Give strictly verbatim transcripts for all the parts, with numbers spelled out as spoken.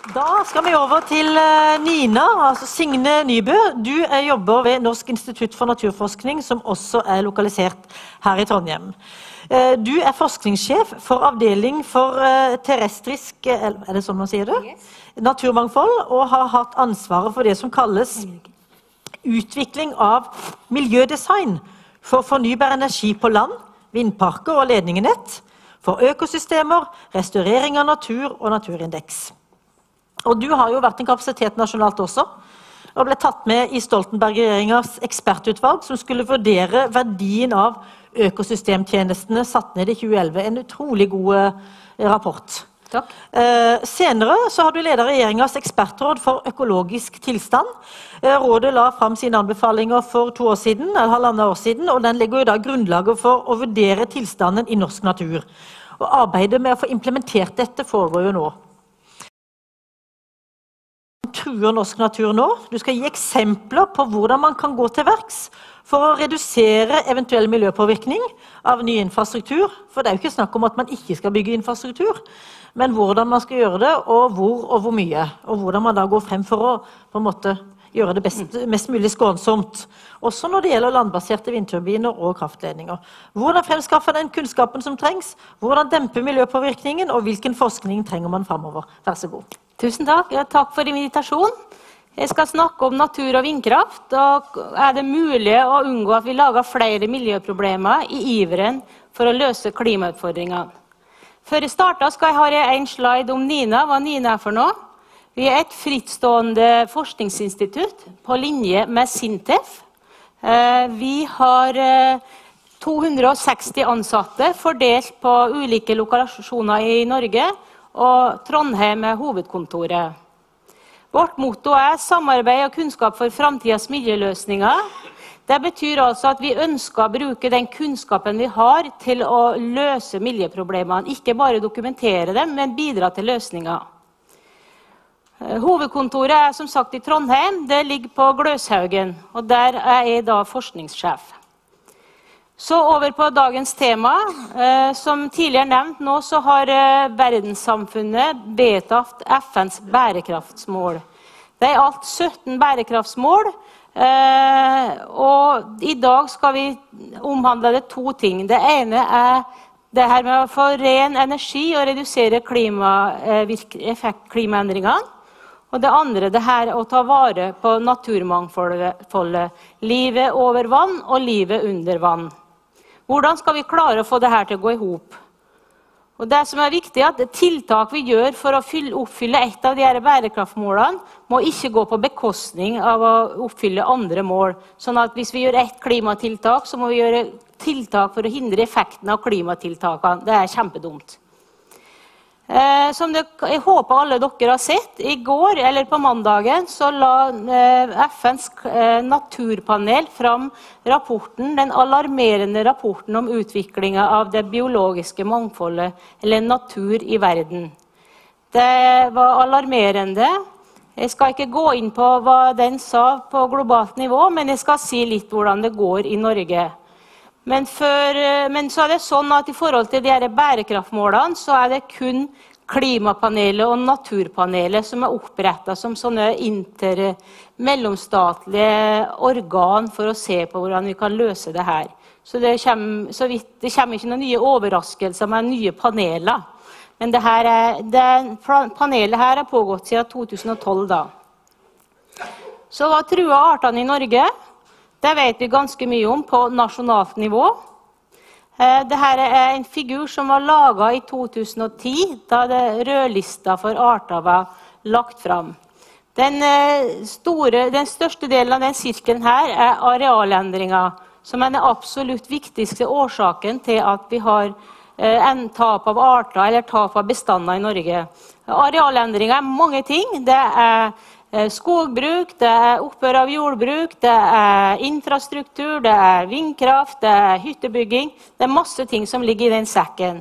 Da skal vi over til Nina, altså Signe Nybø. Du jobber ved Norsk institutt for naturforskning, som også er lokalisert her i Trondheim. Du er forskningssjef for avdeling for terrestrisk, er det sånn man sier det? Yes. Naturmangfold, og har hatt ansvaret for det som kalles utvikling av miljødesign for fornybar energi på land, vindparker og ledningenett, for økosystemer, restaurering av natur og naturindeks. Og du har jo vært en kapasitet nasjonalt også, og ble tatt med i Stoltenberg-regjeringens ekspertutvalg som skulle vurdere verdien av økosystemtjenestene satt ned i tjue elleve. En utrolig god rapport. Takk. Eh, senere så har du ledet regjeringens ekspertråd for økologisk tilstand. Eh, rådet la frem sine anbefalinger for to år siden, eller halvandet år siden, og den legger jo da grunnlaget for å vurdere tilstanden i norsk natur. Og arbeidet med å få implementert dette foregår jo nå. Truer norsk natur nå. Du skal gi eksempler på hvordan man kan gå til verks for å redusere eventuell miljøpåvirkning av ny infrastruktur. For det er jo ikke snakk om at man ikke skal bygge infrastruktur, men hvordan man skal gjøre det, og hvor og hvor mye. Og hvordan man da går frem for å på en måte gjøre det best, mest mulig skånsomt. Også når det gjelder landbaserte vindturbiner og kraftledninger. Hvordan fremskaffe den kunnskapen som trengs, hvordan dempe miljøpåvirkningen, og hvilken forskning trenger man fremover. Vær så god. Tusen takk. Ja, takk for invitasjonen. Jeg skal snakke om natur og vindkraft, og er det mulig å unngå at vi lager flere miljøproblemer i iveren for å løse klimautfordringene. Før jeg starter skal jeg ha en slide om Nina, hva Nina er for noe. Vi er et frittstående forskningsinstitutt på linje med SINTEF. Vi har to hundre og seksti ansatte fordelt på ulike lokasjoner i Norge, og Trondheim er hovedkontoret. Vårt motto er samarbeid og kunnskap for fremtidens miljøløsninger. Det betyr altså at vi ønsker å bruke den kunnskapen vi har til å løse miljøproblemene. Ikke bare dokumentere dem, men bidra til løsninger. Hovedkontoret er som sagt i Trondheim. Det ligger på Gløshaugen, og der er jeg da forskningssjef. Så over på dagens tema. Eh, som tidligere nevnt nå, så har eh, verdenssamfunnet vedtatt F N's bærekraftsmål. Det er alt sytten bærekraftsmål, eh, og i dag skal vi omhandle det to ting. Det ene er det her med å få ren energi og redusere klima, eh, klimaendringene. Og det andre det her er å ta vare på naturmangfoldet, livet over vann og livet under vann. Hvordan skal vi klare å få det her til å gå i hop? Og det som er viktig er at tiltak vi gjør for å fylle, oppfylle et av de her bærekraftmålene, må ikke gå på bekostning av å oppfylle andre mål. Sånn at hvis vi gjør ett klimatiltak, så må vi gjøre tiltak for å hindre effekten av klimatiltakene. Det er kjempedumt. Eh, som det, jeg håper alle dere har sett, i går eller på mandagen så la eh, F N's eh, naturpanel fram rapporten, den alarmerende rapporten om utviklingen av det biologiske mangfoldet, eller natur i verden. Det var alarmerende. Jeg skal ikke gå inn på hva den sa på globalt nivå, men jeg skal si litt hvordan det går i Norge. Men, for, men så er det sånn at i forhold til de her bærekraftmålene, så er det kun klimapanelet og naturpanelet som er opprettet som sånne inter mellomstatlige organ for å se på hvordan vi kan løse det her. Så det kommer, så vidt, det kommer ikke noen nye overraskelser med nye paneler. Men det, her er, det panelet her har pågått siden to tusen og tolv da. Så hva truer artene i Norge? Det vet vi ganske mye om på nasjonalt nivå. Dette er en figur som var laget i to tusen og ti, da det rødlista for arter var lagt fram. Den, store, den største delen av den sirkelen her er arealendringer, som er den absolutt viktigste årsaken til at vi har en tap av arter eller tap av bestander i Norge. Arealendringer er mange ting. Det er skogbruk, det er opphør av jordbruk, det er infrastruktur, det er vindkraft, det er hyttebygging. Det er masse ting som ligger i den sekken.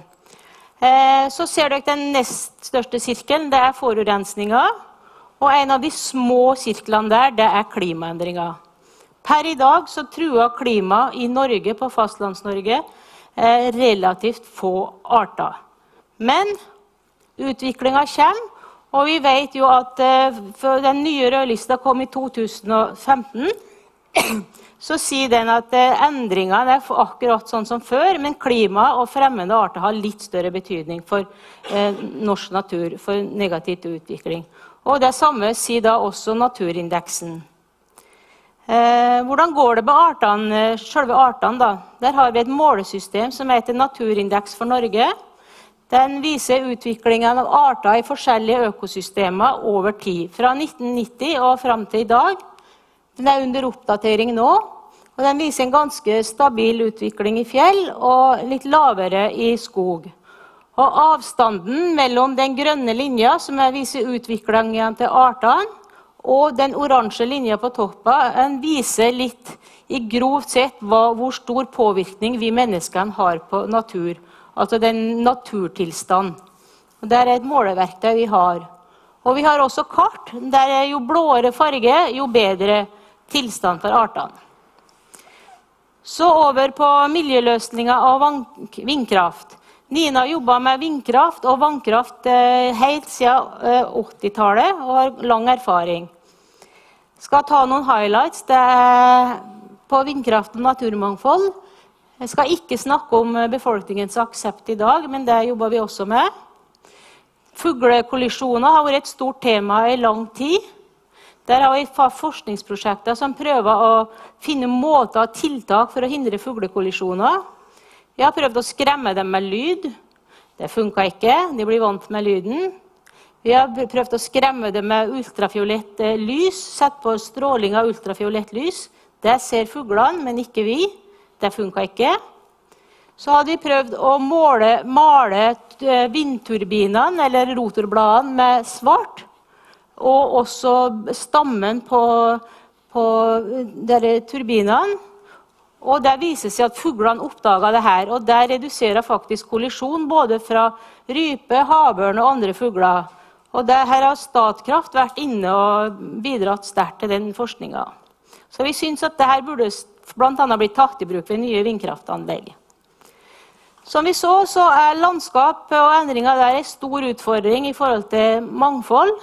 Så ser dere den nest største sirkelen, det er forurensninger. Og en av de små sirklene der, det er klimaendringer. Per i dag så truer klima i Norge, på fastlands-Norge, relativt få arter. Men utviklingen kommer, Og vi vet jo at eh, for den nye rødlista kom i to tusen og femten, så sier den at eh, endringene er akkurat sånn som før, men klima og fremmede arter har litt større betydning for eh, norsk natur, for negativ utvikling. Og det samme sier da også naturindeksen. Eh, hvordan går det med artene, selve artene da? Der har vi et målesystem som heter Naturindeks for Norge. Den viser utviklingen av arter i forskjellige økosystemer over tid, fra nitten nitti og frem til i dag. Den er under oppdatering nå, og den viser en ganske stabil utvikling i fjell og litt lavere i skog. Og avstanden mellom den grønne linja, som viser utviklingen til artene, og den oransje linja på toppen, den viser litt i grovt sett hva, hvor stor påvirkning vi menneskene har på natur. Altså den naturtilstand. Og det er et måleverktøy vi har. Og vi har også kart, der jo blåere farge, jo bedre tilstand for artene. Så over på miljøløsninger av vindkraft. Nina jobber med vindkraft og vannkraft helt siden åttitallet og har lang erfaring. Skal ta noen highlights det er på vindkraft og naturmangfold. Jeg skal ikke snakke om befolkningens aksept i dag, men det jobber vi også med. Fuglekollisjoner har vært et stort tema i lang tid. Der har vi forskningsprosjekter som prøver å finne måter og tiltak for å hindre fuglekollisjoner. Vi har prøvd å skremme dem med lyd. Det funket ikke, de blir vant med lyden. Vi har prøvd å skremme dem med ultrafiolett lys, sett på stråling av ultrafiolett lys. Det ser fuglene, men ikke vi. Det funket ikke. Så hadde vi prøvd å måle, male vindturbinene, eller rotorbladene, med svart. Og også stammen på, på dere turbinene. Og det viser seg at fuglene oppdaget det her, og det reduserer faktisk kollisjon, både fra rype, havørn og andre fugler. Og det her har Statkraft vært inne og bidratt sterkt til den forskningen. Så vi synes at det her burde blant annet bli tatt i bruk ved nye vindkraftanlegg. Som vi så, så er landskap og endringer der en stor utfordring i forhold til mangfold.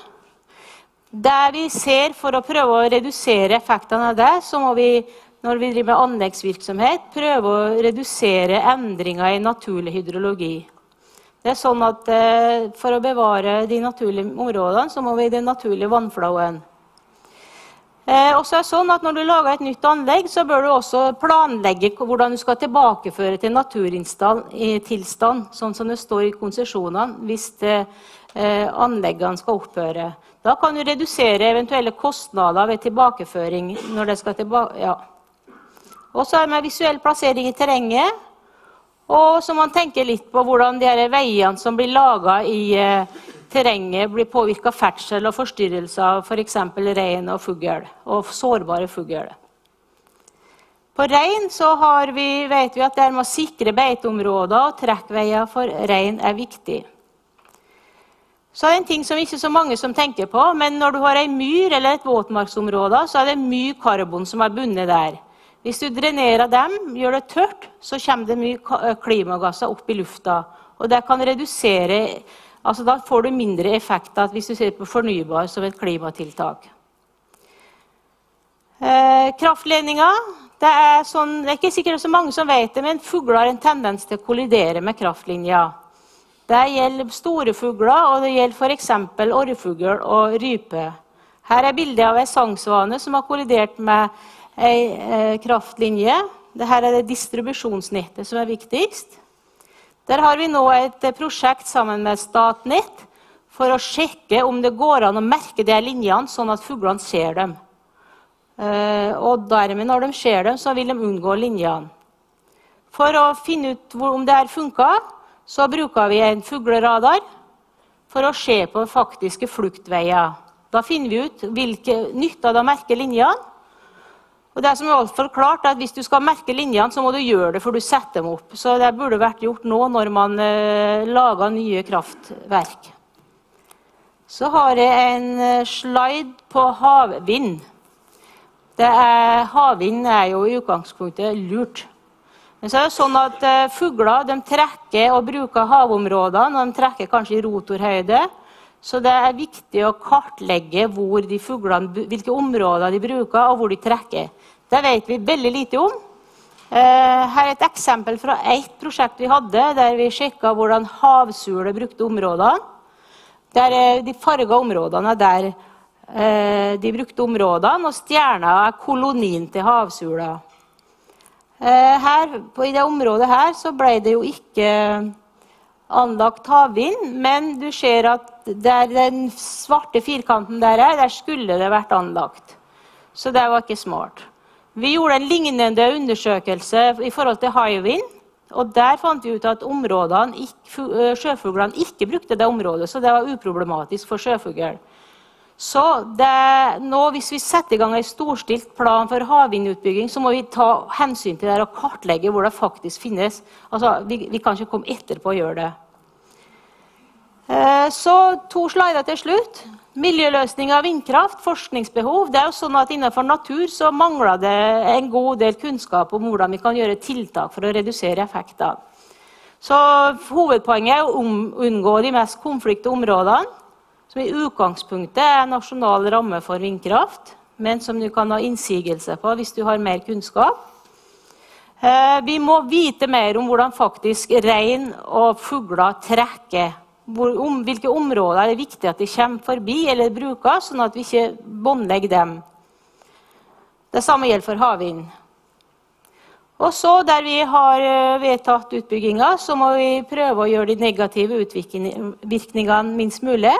Der vi ser for å prøve å redusere effektene av det, så må vi, når vi driver med anleggsvirksomhet, prøve å redusere endringer i naturlig hydrologi. Det er sånn at for å bevare de naturlige områdene, så må vi i den naturlige vannflowen. Eh, og så er det sånn at når du lager et nytt anlegg, så bør du også planlegge hvordan du skal tilbakeføre til naturtilstand, sånn som det står i konsesjonene, hvis det, eh, anleggene skal opphøre. Da kan du redusere eventuelle kostnader ved tilbakeføring når det skal tilbake, ja. Og så er det med visuell plassering i terrenget, og så man tenker litt på hvordan de her veiene som blir laget i eh, terrenget blir påvirket av ferdsel og forstyrrelser av for eksempel rein og fugl, og sårbare fugl. På rein så har vi, vet vi at det med å sikre beiteområder og trekkveier for rein er viktig. Så er det en ting som ikke så mange som tenker på, men når du har en myr eller et våtmarksområde, så er det mye karbon som er bundet der. Hvis du drenerer dem, gjør det tørt, så kommer det mye klimagasser opp i lufta, og det kan redusere. Altså da får du mindre effekt hvis du ser på fornybar som et klimatiltak. Eh, kraftledninger, det er, sånn, det er ikke sikkert så mange som vet det, men fugler har en tendens til å kollidere med kraftlinjer. Det gjelder store fugler, og det gjelder for eksempel orrefugl og rype. Her er bildet av en sangsvane som har kollidert med en eh, kraftlinje. Dette er det distribusjonsnettet som er viktigst. Der har vi nå et prosjekt sammen med Statnett for å sjekke om det går an å merke de linjene sånn at fuglene ser dem. Og dermed når de ser dem, så vil de unngå linjene. For å finne ut om det her funker, så bruker vi en fugleradar for å se på faktiske fluktveier. Da finner vi ut hvilke nytter det å merke linjene. Og det som er alt for klart er at hvis du skal merke linjene, så må du gjøre det for du setter dem opp. Så det burde vært gjort nå når man eh, lager nye kraftverk. Så har jeg en slide på havvind. Det er, havvind er jo i utgangspunktet lurt. Men så er det sånn at eh, fugler de trekker og bruker havområdene, og de trekker kanskje i rotorhøyde. Så det er viktig å kartlegge hvor de fuglene, hvilke områder de bruker og hvor de trekker. Det vet vi veldig lite om. Her er et eksempel fra et prosjekt vi hadde, der vi sjekket hvordan havsule brukte områdene. Der de fargede områdene er der de brukte områdene, og stjerna er kolonien til havsula. Her, i det området her så ble det jo ikke anlagt havvind, men du ser at der den svarte firkanten der er, der skulle det vært anlagt. Så det var ikke smart. Vi gjorde en lignende undersøkelse i forhold til havvind, og der fant vi ut at områdene, sjøfuglene ikke brukte det området, så det var uproblematisk for sjøfugl. Så det, nå, hvis vi setter i gang en storstilt plan for havvindutbygging, så må vi ta hensyn til det og kartlegge hvor det faktisk finnes. Altså, vi, vi kan ikke komme etterpå og gjøre det. Så to slider til slutt. Miljøløsning av vindkraft, forskningsbehov. Det er jo sånn at innenfor natur så mangler det en god del kunnskap om hvordan vi kan gjøre tiltak for å redusere effekter. Så hovedpoenget er å unngå de mest konflikte områdene, som i utgangspunktet er en nasjonal ramme for vindkraft, men som du kan ha innsigelse på hvis du har mer kunnskap. Vi må vite mer om hvordan faktisk rein og fugler trekker. Om hvilke områder er det viktig at de kommer forbi eller bruker, sånn at vi ikke båndlegger dem. Det samme gjelder for havvind. Og så, der vi har vedtatt utbygginger, så må vi prøve å gjøre de negative virkningene minst mulig.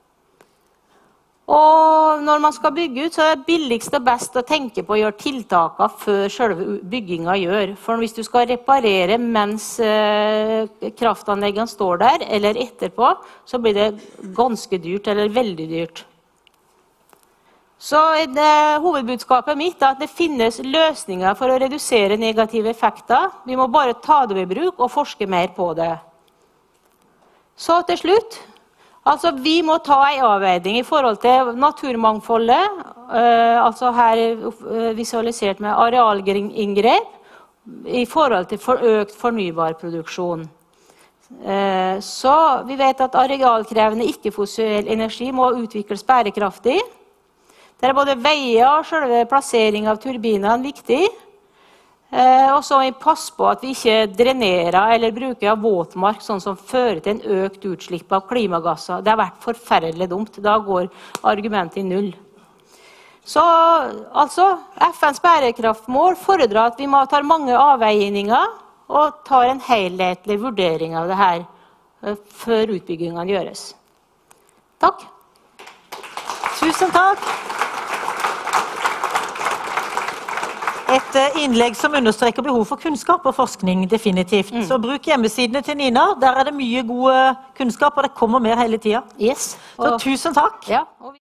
Og når man skal bygge ut, så er det billigst og best å tenke på å gjøre tiltakene før selve byggingen gjør. For hvis du skal reparere mens eh, kraftanleggene står der, eller etterpå, så blir det ganske dyrt, eller veldig dyrt. Så det, hovedbudskapet mitt er at det finnes løsninger for å redusere negative effekter. Vi må bare ta dem i bruk og forske mer på det. Så til slutt. Altså, vi må ta en avveining i forhold til naturmangfoldet, eh, altså her visualisert med arealinngrep, i forhold til for økt fornybar produksjon. Eh, så vi vet at arealkrevende ikke-fossil energi må utvikles bærekraftig. Der er både veier og selve plassering av turbinene viktig. Eh, og så må vi passe på at vi ikke drenerer eller bruker av våtmark, sånn som fører til en økt utslipp av klimagasser. Det har vært forferdelig dumt. Da går argumentet i null. Så altså, F N's bærekraftmål fordrer at vi må ta mange avveininger og tar en helhetlig vurdering av det her eh, før utbyggingene gjøres. Takk. Tusen takk. Et innlegg som understreker behov for kunnskap og forskning, definitivt. Mm. Så bruk hjemmesidene til Nina. Der er det mye god kunnskap, og det kommer mer hele tiden. Yes. Så tusen takk. Ja.